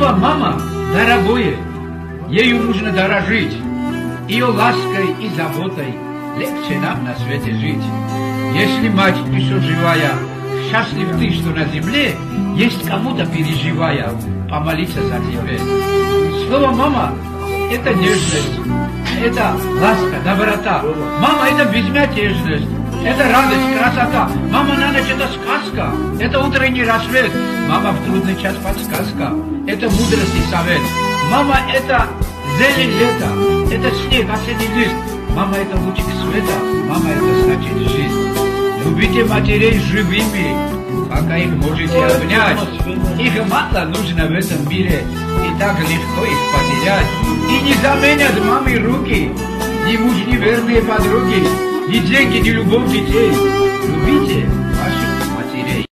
Слово «мама» дорогое, ею нужно дорожить. Ее лаской и заботой легче нам на свете жить. Если мать еще живая, счастлив ты, что на земле есть кому-то переживая, помолиться за тебя. Слово «мама» – это нежность, это ласка, доброта. Мама – это безмятежность, это радость, красота. Мама на ночь – это сказка, это утренний рассвет. Мама в трудный час подсказка, это мудрость и совет. Мама – это зелень лета, это снег, осенний лист. Мама – это лучик света, мама – это значит жизнь. Любите матерей живыми, пока их можете обнять. Их мало нужно в этом мире, и так легко их потерять. И не заменят мамы руки, ни муж, ни верные подруги, ни деньги, ни любовь детей. Любите